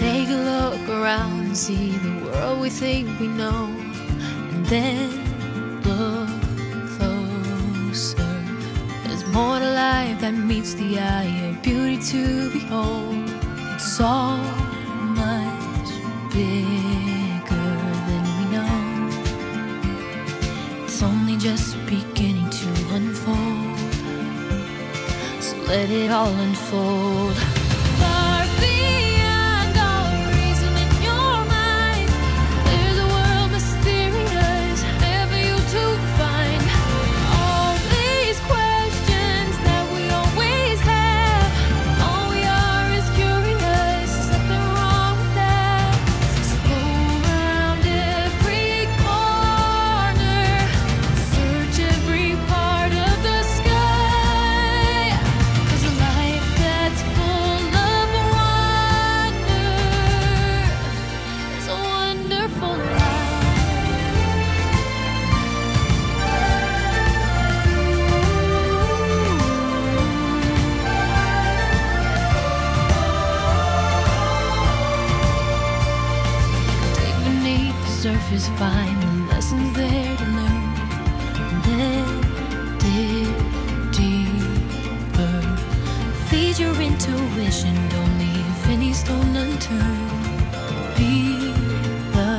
Take a look around and see the world we think we know, and then look closer. There's more to life that meets the eye, a beauty to behold. It's all much bigger than we know. It's only just beginning to unfold, so let it all unfold. Far beyond all reason in your mind, there's a world mysterious, never you to find. All these questions that we always have, all we are is curious, there's nothing wrong with that. So go around every corner, search every part of the sky, 'cause a life that's full of wonder is a wonderful life. Dig beneath the surface, find the lessons there to learn, and then dig deeper. Feed your intuition, don't leave any stone unturned. Be the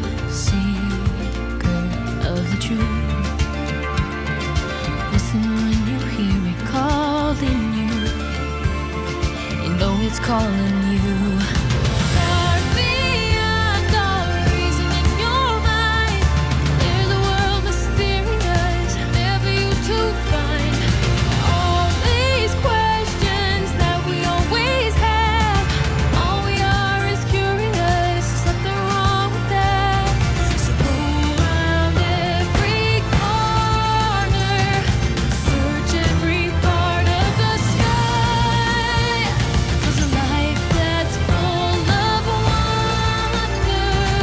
seeker of the truth. Listen when you hear it calling you. You know it's calling you. Far beyond all reason in your mind, there's a world mysterious, never you to find. All these questions that we always have, all we are is curious, there's nothing wrong with that. So go around every corner, search every part of the sky, 'cause a life that's full of wonder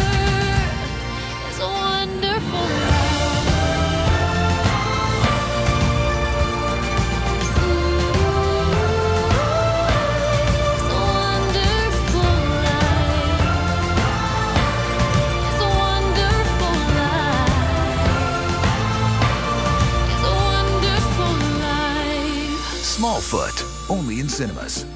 is a wonderful life. It's a wonderful life. It's a wonderful life. It's a wonderful life. Smallfoot, only in cinemas.